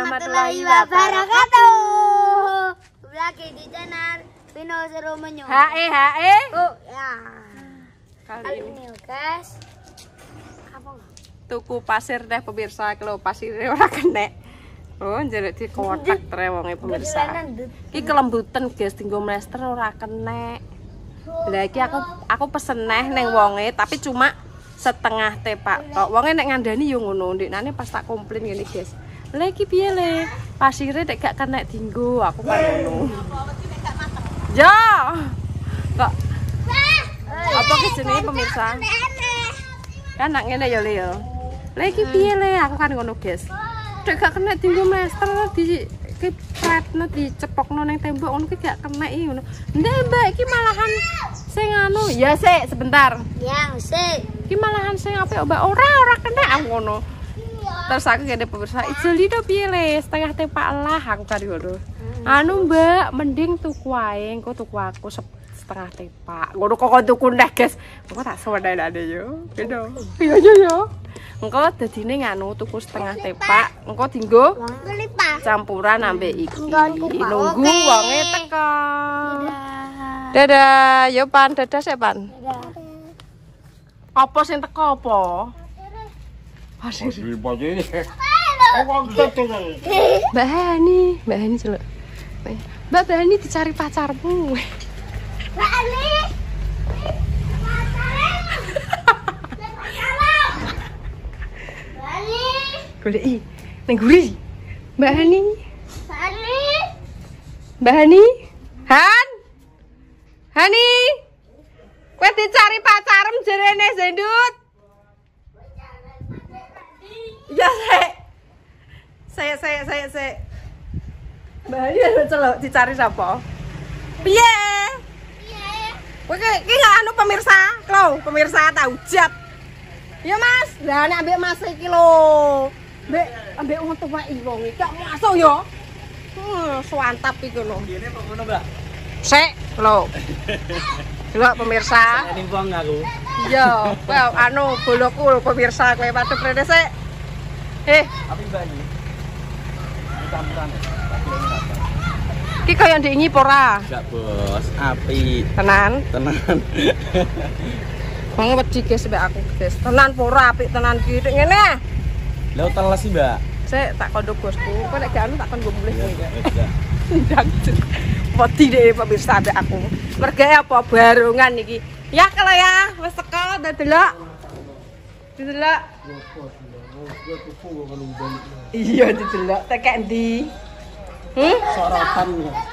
warahmatullahi wabarakatuh. Lagi di channel Pino Seru Menyu. Hae. Oh ya. Kali ini guys. Apa? Tuku pasir deh pemirsa, kalau pasirnya ora kenek. Oh, jadi di kotak trewonge pemirsa. Iki kelembutan guys, tinggo mlester ora kenek. Lah iki aku pesen neng wonge tapi cuma setengah tepak tok. Wonge nek ngandani yo ngono, ndekne pas tak komplain ngene guys. Lah iki piye le? Pasire nek gak kenek dinggo, aku kan ngono. Yo. Kok apa ki jenenge pemirsa? Kan nak ngene ya le yo. Lah iki piye le? Aku kan ngono guys. Nek gak kenek dinggo mlester di kepretno dicepokno ning tembok ngono ki gak kenek iki ngono. Ndek Mbak iki malahan sing anu. Ya sik sebentar. Yang sik. Iki malahan sing apik Mbak ora kenek aku ngono. Terus aku kene pemirsa, ijeli to piye le? Setengah tepak lah aku kari ngono. Anu Mbak, mending tuku wae, engko tuku aku setengah tepak. Ngono kok tuku ndeh, guys. Engko tak sewenane yo. Gitu. Iya yo. Engko dadine nganu tuku setengah tepak, engko dinggo campuran ambek iki. Nunggu wonge teko. Dadah, yo Pan, dadah sik Pan. Apa sing teko apa? Pasir. Mbak Hani celuk. Mbak Hani dicari pacarmu. Mbak Hani. Goleki ning guri. Mbak Hani. Mbak Hani. Hani. Kowe dicari pacarem jerene Zendut. Ya saya. Mbak Hani ada celuk dicari sapa? Piye? Kowe iki gak anu pemirsa, klo, pemirsa tak ujat. Ya Mas, lah nek ambek Mas iki lho. Ambek wong tuwek wong iki gak masuk yo. Suantap iki lho. Kene kok ngono, Mbak? Sik, lho. Delok pemirsa. Ning wong aku. Iya, kowe anu boloku lho pemirsa kowe padha prene sik. Api Mbak ini. Campuran. Iki kaya ndek ngip ora? Enggak, Bos. Api. Tenan. Wong wedi guys mbek aku guys. Tenan ora apik tenan ki ngene. Lha teles sih, Mbak. Sik tak kondo bosku. Kok nek gak anu tak kon nggo mulih kowe. Ya. Wedi deh pemirsa mbek aku. Mergae apa barongan iki. Ya kalau ya, wis teko delok. Delok. Iya didelok tekek ndi? Sorotan.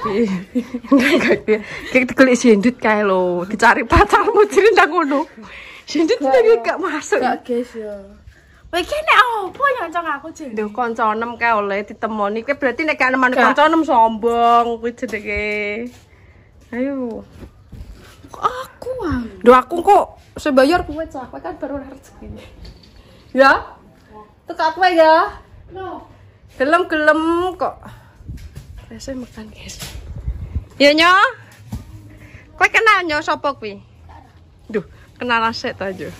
Kayak digolek Zendut kae lho, dicari pacarmu jere nang ngono. Zendut gak masuk. Gak guys ya. Kowe iki nek opo nyoncong aku jek? Lho kanca enem kae oleh ditemoni. Kowe berarti nek gak nemani kanca enem sombong kuwi jenenge. Ayo. Kok aku ah? Lho aku kok sebayar kowe cah, kowe kan baru rezeki. Ya? Tukak kowe ya. No. Gelem-gelem kok. Rese makan, guys. Ya nyo. Kowe kenal nyo sapa kuwi? Duh, kenalan sik ta yo.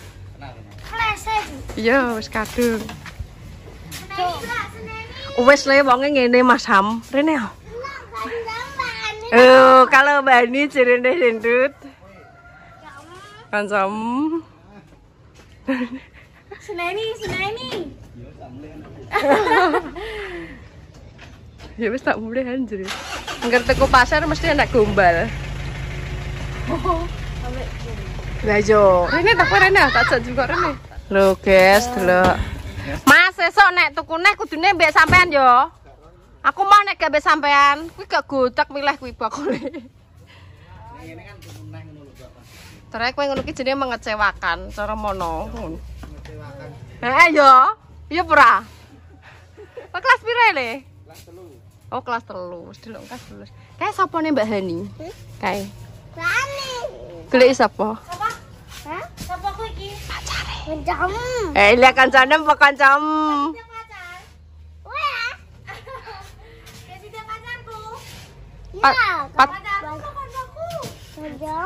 Iya, wis kadung. Wis le wonge ngene Mas Ham. Rene yo. Oh, kalau Mbak Ani jerene Zendut. Kancam. Seneni. Ya wis tak mulih anjir. Engger teko pasar mesti enak gombal. Lah yo, rene tak rene tak jak juga rene. Lho guys, delok. Mas esuk nek tuku neh kudune mbek sampean yo. Aku mau nek gak mbek sampean, kuwi gak godak milih kuwi bakule. Ngene kan tuku neh ngono lho, Pak. Terus kowe ngono ki jenenge mengecewakan cara mono. Mengecewakan. Heeh yo. Iya ora? Kok kelas piro le? Kelas 3. Oh, kelas 3. Wis delok kelas 3. Kae sapa ne Mbak Hani? Kae. Hani. Goleki sapa? Sapa? Hah? Sapa ku iki? Pacare. Kancam. Lihat kancane apa kancam? Pacar. Wah. Jadi dia pacarku. Pat- Iya, pat- pacarku kancaku. Kancam.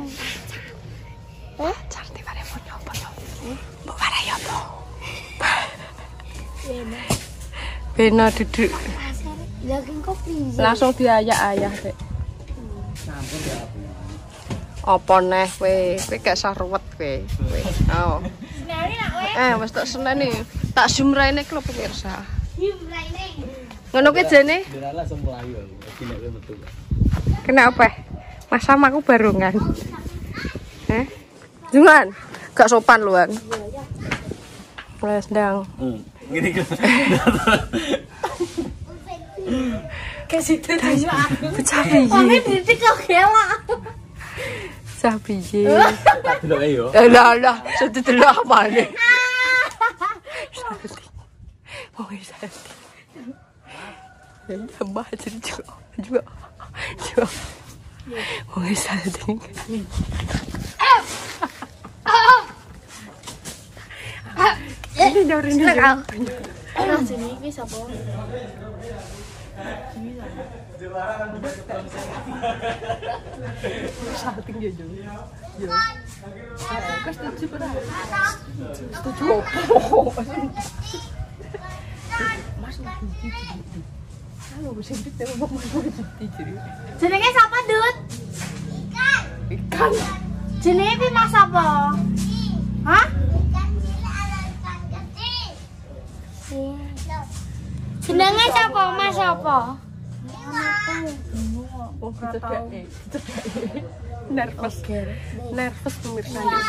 Pacar tiba-tiba foto. Mbok warai apa? Bena duduk. Daging kopi. Langsung diayak-ayak, Dek. Sampun ya. Apa neh kowe? Kowe gak saruwet kowe. Oh. Senari nak kowe. Wis tak seneni. Tak zoom raine iki lho pemirsa. Ini. Ngono ki jene. Delala semlayu. Dine kowe metu. Kenapa? Mas sama aku barengan. Jangan. Gak sopan luan. Wes ndang. Gini kan. Kasih tuh aku. Pecah Wong piye? didik kok gelak. Pecah piye? Tak deloke yo. Lah, sudah delok apane? Oh, salting. Tambah juga. Oh, salting. Ini dari ini. Nah, sini iki sapa? Salting ya, Jo. Yo. Kau setuju pada? Setuju apa? Mas halo, sendik tapi mau jadi. Jenenge sapa, Dut? Ikan. Jenenge pi Mas apa? Hah? Jenenge sapa, Mas apa? Oh, kita dek. Nervous. Nervous pemirsa ndek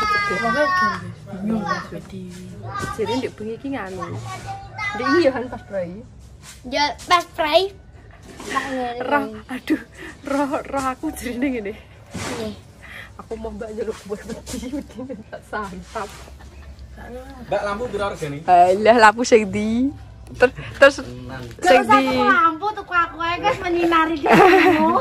situ. Jadi ndek bengi iki nganu. Ndek iya kan pas prai. Ya, pas fry. Roh aku jerine ngene. Nggih. Aku mau mbak nyeluk buah wedi tak santap. Mbak lampu piro regane? Alah lampu sing ndi? Terus sing Gak usah ndi? tuku lampu, tuku aku ae guys menyinari di kamu.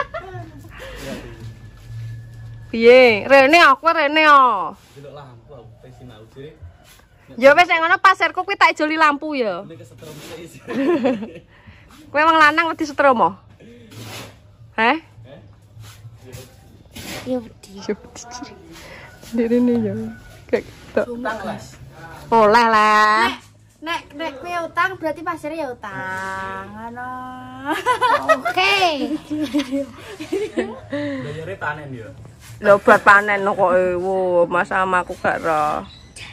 Piye? Rene aku rene yo. Delok lampu aku wis sinau jere. Ya wis nek ngono pasirku kuwi tak ijoli lampu ya. Nek kesetrum wis. Kowe wong lanang wedi setrum mo? Heh? Ya wedi. Rene yo. Kayak gitu. Tanglas. Oleh lah. Nek kowe utang berarti pasire ya utang. Ngono. Oke. Bayare panen yo. Lho buat panen kok ewo, Mas sama aku gak roh.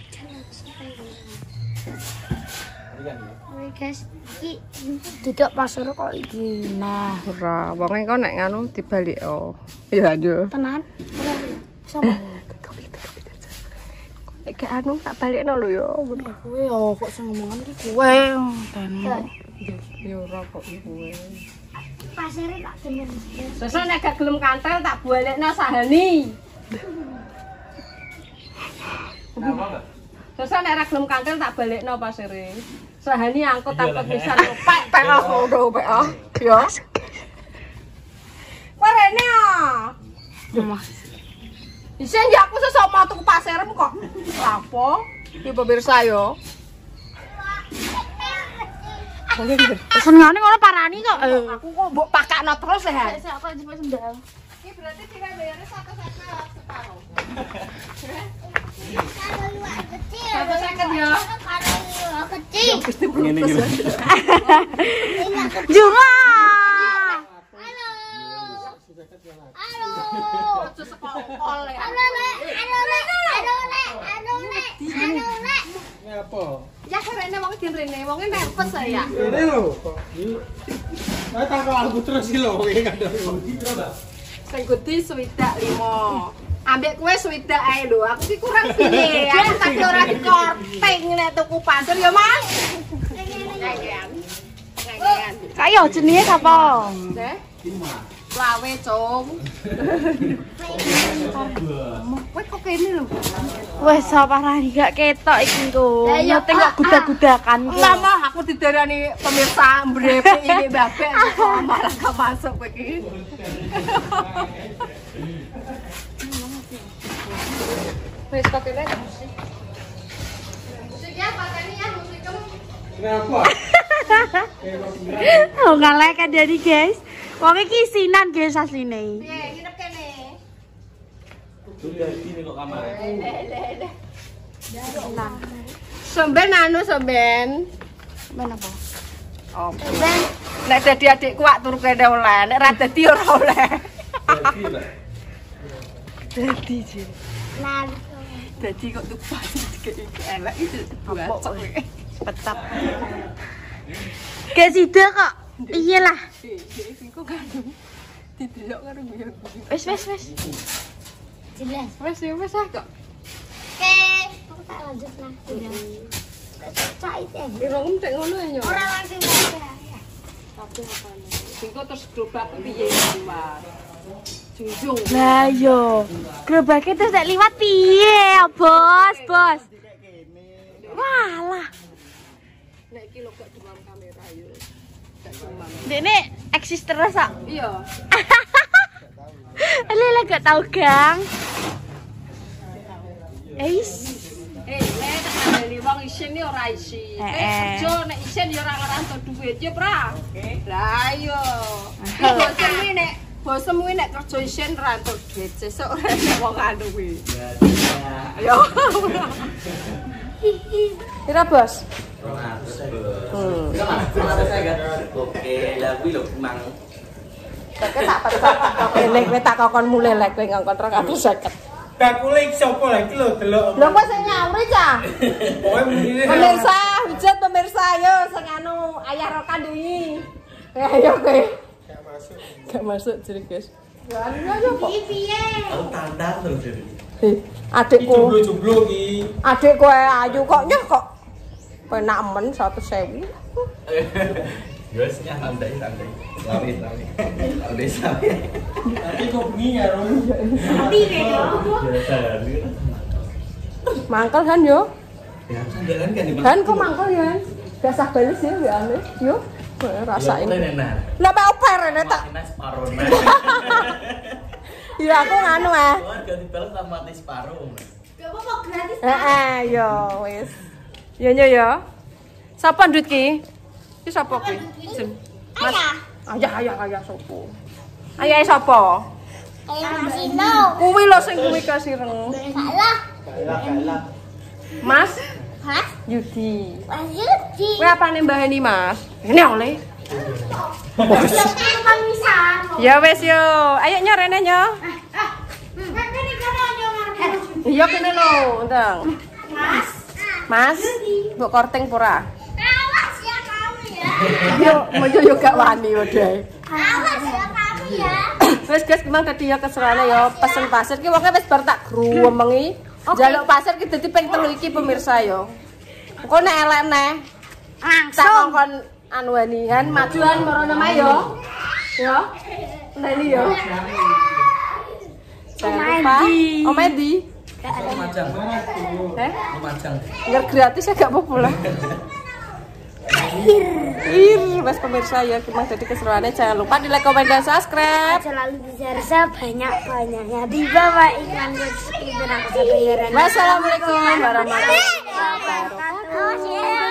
Oke guys, iki duduk pasar kok iki. Nah, Ora, wonge kok nek nganu dibalik oh. Ya yo. tenan. Sama. Kayak anu tak balikno lho yo. Kowe yo kok sing ngomongan iki kowe. Yo ora kok kowe. Pasire tak demen. Sesuk nek gak gelem kantel tak balekno sahani. Napa, Mbak? Sesuk nek ora gelem kantel tak balekno pasire. Sahani angkut pisan pek ngono pek. Yo. Kowe rene ah. Isen ya aku sesuk mau tuku pasirem kok. Lapo? Iki pemirsa yo. Senengane ngono parani kok. Aku kok mbok pakakno terus ya. Sik aku cepet sendal. Iki berarti tinggal bayarnya satu-satu separuh. Satu second ya. Kecil. Ngene iki. Juga. Halo. Halo. Ojo sekongkol ya. Halo, Nek. Halo, Nek. Halo, Nek. Halo, Nek. Halo, Nek. Ngapa? Ya rene wong din rene, wong nervous ya. Ini lho. Saya tak lampu terus iki lho, iki kadang. Sing gede swidak 5. Ambek kowe swidak ae lho. Aku ki kurang piye. Aku tak ora dikorting nek tuku pasir ya, Mas. Ngegean. Ngegean. Kayo jenenge sapa? Neh. Lawe, Cung. Kowe kok kene lho. Wes parani gak ketok iki engko. Nyoting kok gudak-gudakan ki. Lama aku didarani pemirsa mbrepek iki babek kok malah gak masuk kowe iki. Wes kok kene musik. Musik ya pateni ya musik kamu. Kenapa? Oh ngalek kan jadi guys. Wong iki isinan guys asline. Piye nginep kene? Dulu ya ini kok kamar. Somben anu somben. Men apa? Oh. Nek dadi adikku wak turu kene oleh, nek ra dadi ora oleh. Dadi sih. Nah, Dadi kok tuku pasir dikek elek itu bocok. Petap. gak sida kok. Iyalah. Sing kok kandung. Didelok karo guyon. Wes. Jelas. Wes kok. Oke, aku tak lanjut lah. Cait ya. Irungmu tek ngono ya. Ora langsung aja. Tapi apane? Sing kok terus gerobak piye Mas? Junjung. Lah yo. Gerobake terus tak liwat piye, Bos? Walah. Nek iki lho gak demam kamera yo. Gak demam. Dene eksis terus kok. Iya. Lele gak tau, Gang. Eis. Nek tekane wong isin yo ora isi. Kerja nek isin yo ora ngerantuk duit yo, Pra. Lah iya. Bosem kuwi nek kerja isin rantuk duit, sesuk ora enek wong anu kuwi. Yo. Pira, Bos? 200. Oke, lah kuwi lho mang. Tak kowe tak kokon mulai lek kowe ngongkon 250. Bakule sapa lagi lho delok. Lho kok sing nyamri cah? Pokoke mrene. Pemirsa, hujat pemirsa yo sing anu ayah rokan duwi. Ayo kowe. Gak masuk jadi guys. Ya anu aja kok. Piye? Aku tandar terus jadi. Adikku. Jomblo iki. Adikku ayu kok nyah kok. Penak men 100.000. Ya wis santai. Lari. Tapi kok bengi ya, Ron? Mangkel kan yo. Ya sandalan kan di Kan kok mangkel ya? Gak sah bales ya ya ane. Yo. Rasain. Lah mau oper rene tak. Separona. Iya aku nganu ah. Warga dibalas sama mati separuh. Gak apa-apa gratis. Yo wis. Yo yo. Sapa ndut ki? Ki sapa ki? Mas. Ayah sopo. Ayah sapa? Ayah Masino. Kuwi lho sing kuwi kasireng. Salah. Mas Hah? Yudi. Mas Yudi. Kuwi apane mbaheni Mas? Ini oleh. Kan bisa. Ya wis yo. Ayo nyo rene nyo. Ini kan aja ngarep. Iya kene lho, ndang. Mas, mbok korting pura. Awas ya kamu ya. Yo gak wani wae. Awas ya kamu ya. Wis guys, memang tadi ya keserane ya pesen pasir ki wonge wis bar tak gruwemengi. Jaluk pasir ki dadi ping 3 iki pemirsa yo. Engko nek elek neh Langsung. kon anu anihan majuan merono mae yo. Yo. Ndeni yo. Omae di. Lumajang. Lumajang. Nggak gratis ya gak apa-apa lah. Mas pemirsa ya memang jadi keseruannya jangan lupa di like, komen, dan subscribe. Selalu bisa banyak-banyaknya di bawah iklan deskripsi. Wassalamualaikum warahmatullahi wabarakatuh.